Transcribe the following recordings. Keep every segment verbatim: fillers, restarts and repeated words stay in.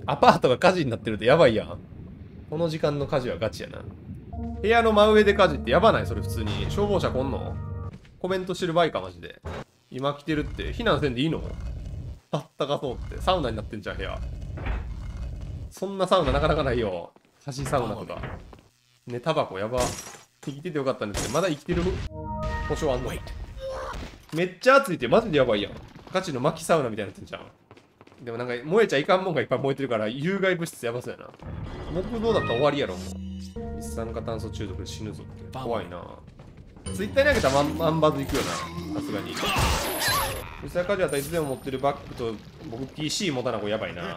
アパートが火事になってるってやばいやん。この時間の火事はガチやな。部屋の真上で火事ってやばない？それ普通に。消防車来んの？コメントしてる場合か、マジで。今来てるって、避難せんでいいの？あったかそうって。サウナになってんじゃん、部屋。そんなサウナなかなかないよ。橋サウナとか。ね、タバコやば。生きててよかったんですけど、まだ生きてる保証あんの？めっちゃ暑いってマジでやばいやん。ガチの薪サウナみたいになってんじゃん。でもなんか燃えちゃいかんもんがいっぱい燃えてるから有害物質やばそうやな。木造だったら終わりやろ、もう。一酸化炭素中毒で死ぬぞって。怖いな。ツイッターにあげたら万バズ行くよな。さすがに。実際カジュアルいつでも持ってるバッグと僕 ピーシー 持たなこやばいな。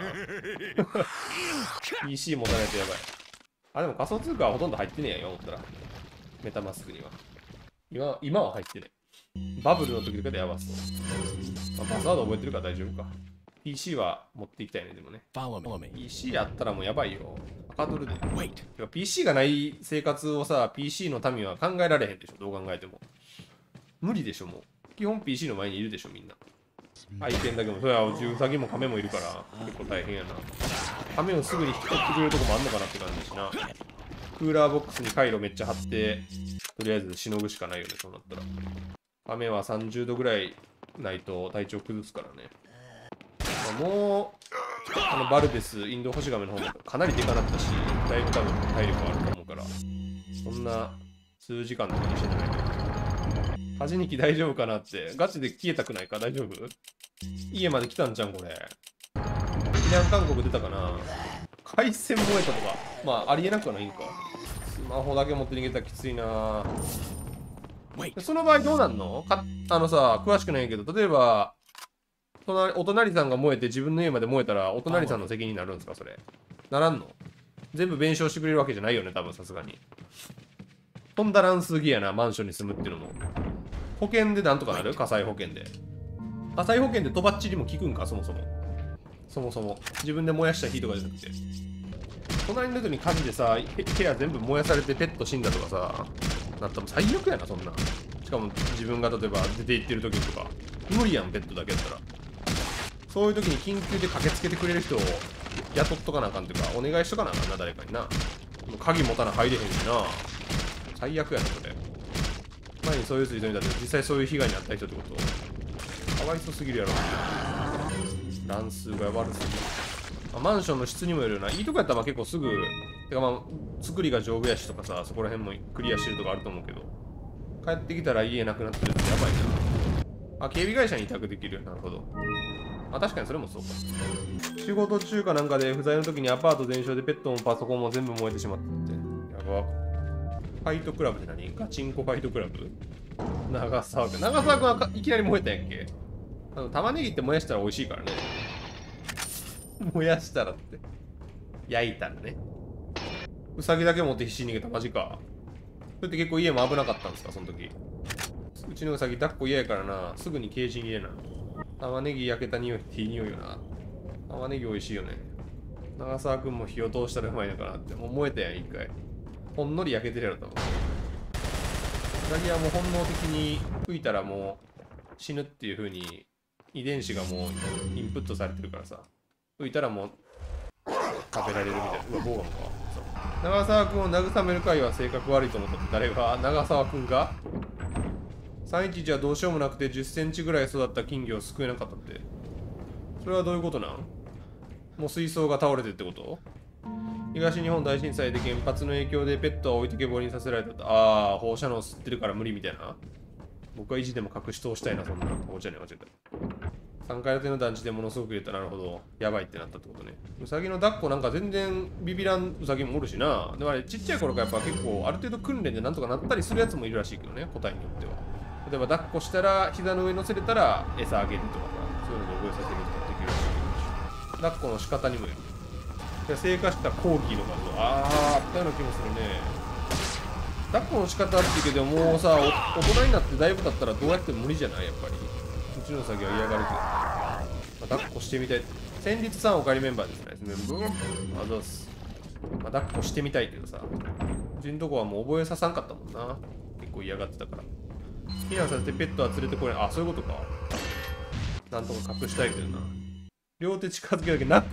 ピーシー 持たないとやばい。あ、でも仮想通貨はほとんど入ってねえやん、思ったら。メタマスクには。今、今は入ってねえ。バブルの時とかでやばそう。まあ、パスワード覚えてるから大丈夫か。ピーシー は持っていきたいね、でもね。ピーシー やったらもうやばいよ。赤ドルで。ピーシー がない生活をさ、ピーシー の民は考えられへんでしょ、どう考えても。無理でしょ、もう。基本 ピーシー の前にいるでしょ、みんな。愛犬だけも、そりゃ、ウサギもカメもいるから、結構大変やな。カメをすぐに引き取ってくれるとこもあんのかなって感じだしな。クーラーボックスに回路めっちゃ貼って、とりあえずしのぐしかないよね、そうなったら。カメはさんじゅうどぐらいないと体調崩すからね。まあ、もう、あのバルデス、インドホシガメの方もかなりでかなったし、だいぶ多分体力あると思うから、そんな数時間とかにしてないけど。カジニキ大丈夫かなって、ガチで消えたくないか？大丈夫？家まで来たんじゃん、これ。避難勧告出たかな？回線燃えたとか。まあ、ありえなくはないんか。スマホだけ持って逃げたらきついな。その場合どうなんの？かあのさ、詳しくないけど、例えば、隣お隣さんが燃えて自分の家まで燃えたら、お隣さんの責任になるんですか、それ。ならんの？全部弁償してくれるわけじゃないよね、多分さすがに。とんだ乱数ギやな、マンションに住むっていうのも。保険でなんとかなる？火災保険で。火災保険でとばっちりも効くんか、そもそも。そもそも。自分で燃やした火とかじゃなくて。隣の人に火事でさ、部屋全部燃やされてペット死んだとかさ、なったら最悪やな、そんな。しかも自分が例えば出て行ってる時とか。無理やん、ペットだけやったら。そういう時に緊急で駆けつけてくれる人を雇っとかなあかんっていうか、お願いしとかなあかんな、誰かにな。鍵持たな入れへんしな。最悪やな、これ。前にそういう人いたんだけど、実際そういう被害に遭った人ってことかわいそうすぎるやろ。乱数が悪すぎる。まあ、マンションの質にもよるよな。いいとこやったらまあ結構すぐ、てかまあ、作りが丈夫やしとかさ、そこら辺もクリアしてるとかあると思うけど、帰ってきたら家なくなってるってやばいな。あ、警備会社に委託できるよ。なるほど。あ、確かにそれもそうか。仕事中かなんかで不在の時にアパート全焼でペットもパソコンも全部燃えてしまったって。やば。ファイトクラブって何？ガチンコファイトクラブ？長澤君。長澤君はいきなり燃えたんやっけ？あの、玉ねぎって燃やしたら美味しいからね。燃やしたらって。焼いたらね。ウサギだけ持って必死に逃げた。マジか。それって結構家も危なかったんですか、その時。うちのウサギ抱っこ嫌やからな。すぐにケージに入れな。玉ねぎ焼けた匂いっていい匂いよな。玉ねぎ美味しいよね。長澤君も火を通したらうまいのかなって。もう燃えたやん、一回。ほんのり焼けてるやろ、多分。ウサギはもう本能的に吹いたらもう死ぬっていう風に遺伝子がもうインプットされてるからさ。吹いたらもう食べられるみたいな。うわ、ボーガンか。長澤君を慰める会は性格悪いと思ったって誰が？長澤君がさんいちいちはどうしようもなくてじゅっセンチぐらい育った金魚を救えなかったって。それはどういうことなん？もう水槽が倒れてってこと？東日本大震災で原発の影響でペットは置いてけぼりにさせられたと。ああ、放射能吸ってるから無理みたいな。僕は意地でも隠し通したいな、そんな。お茶に間違えた。さんかい建ての団地でものすごく入れたらなるほど。やばいってなったってことね。ウサギの抱っこなんか全然ビビらんウサギもおるしな。でもあれ、ちっちゃい頃からやっぱ結構ある程度訓練でなんとかなったりするやつもいるらしいけどね、個体によっては。例えば抱っこしたら膝の上に乗せれたら餌あげるとかさ、そういうので覚えさせるとかできるらしい。抱っこの仕方にもよる。じゃあ生化したコーギーの画像。あー、あったような気もするね。抱っこの仕方って言うけど、もうさ、大人になってだいぶ経ったらどうやっても無理じゃない？やっぱり。うちのウサギは嫌がるけど。まあ、抱っこしてみたい。先日さんおかえりメンバーですね。ブーンあざっす。まあ、抱っこしてみたいけどさ。うちのとこはもう覚えささんかったもんな。結構嫌がってたから。避難させてペットは連れてこれ。あ、そういうことか。なんとか隠したいけどな。両手近づけるだけ泣く？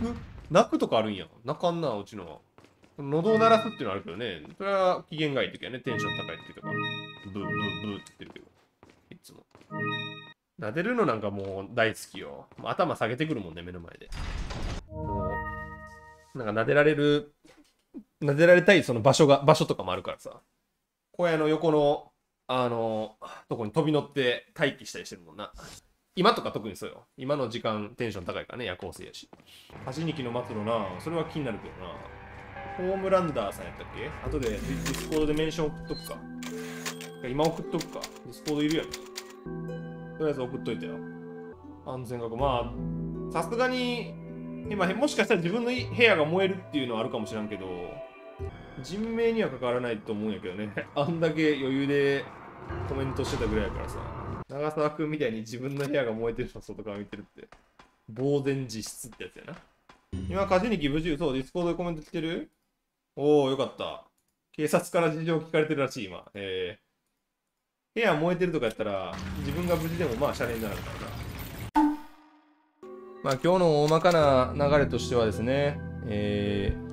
泣くとかあるんや。泣かんな、うちのは。喉を鳴らすっていうのはあるけどね。それは機嫌がいい時はね、テンション高い時とか。ブーブーブーって言ってるけど。いつも。撫でるのなんかもう大好きよ。頭下げてくるもんね、目の前で。もう、なんか撫でられる、撫でられたいその場所が、場所とかもあるからさ。小屋の横の、あの、とこに飛び乗って待機したりしてるもんな。今とか特にそうよ。今の時間テンション高いからね、夜行性やし。端にきの末路な、それは気になるけどな。ホームランダーさんやったっけ？後でディスコードでメンション送っとくか。今送っとくか。ディスコードいるやん。とりあえず送っといたよ。安全確保。まあ、さすがに、今、もしかしたら自分の部屋が燃えるっていうのはあるかもしれんけど、人命には関わらないと思うんやけどね。あんだけ余裕でコメントしてたぐらいやからさ。長澤くんみたいに自分の部屋が燃えてるの外から見てるって。呆然自失ってやつやな。今、カジニキ無事、そう、ディスコードでコメント来てる？おー、よかった。警察から事情聞かれてるらしい、今。えー、部屋燃えてるとかやったら、自分が無事でもまあ、シャレになるからな。まあ、今日の大まかな流れとしてはですね、えー、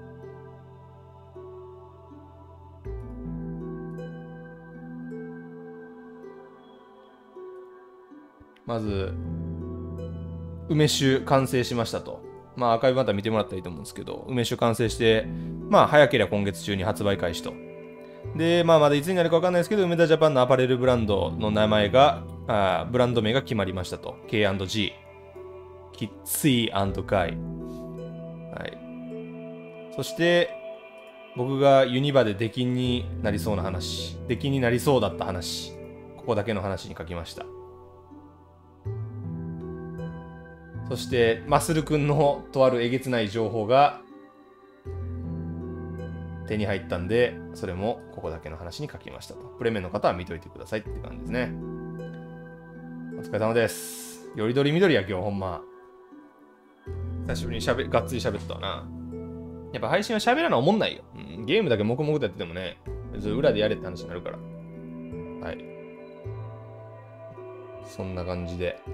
まず、梅酒完成しましたと。まあ、アーカイブまた見てもらったらいいと思うんですけど、梅酒完成して、まあ、早ければ今月中に発売開始と。で、まあ、まだいつになるか分かんないですけど、梅田ジャパンのアパレルブランドの名前が、あブランド名が決まりましたと。ケーアンドジー。キッツイガイ。はい。そして、僕がユニバで出禁になりそうな話、出禁になりそうだった話、ここだけの話に書きました。そして、マスル君のとあるえげつない情報が手に入ったんで、それもここだけの話に書きましたと。プレメンの方は見といてくださいって感じですね。お疲れ様です。よりどりみどりや今日ほんま。久しぶりにしゃべがっつり喋ったわな。やっぱ配信は喋らなおもんないよ。うん、ゲームだけ黙々とやっててもね、別に裏でやれって話になるから。はい。そんな感じで。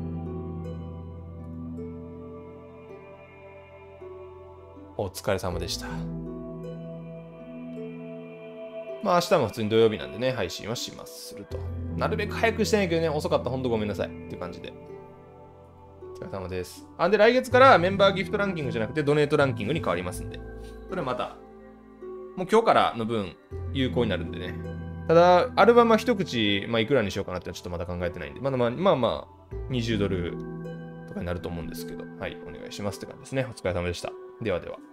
お疲れ様でした。まあ明日も普通に土曜日なんでね、配信はしますすると。なるべく早くしたいんやけどね、遅かったらほんとごめんなさいっていう感じで。お疲れ様です。あ、で、来月からメンバーギフトランキングじゃなくてドネートランキングに変わりますんで。それまた、もう今日からの分有効になるんでね。ただ、アルバムは一口、まあいくらにしようかなってちょっとまだ考えてないんで、まだまあまあまあ、にじゅうドルとかになると思うんですけど、はい、お願いしますって感じですね。お疲れ様でした。ではでは。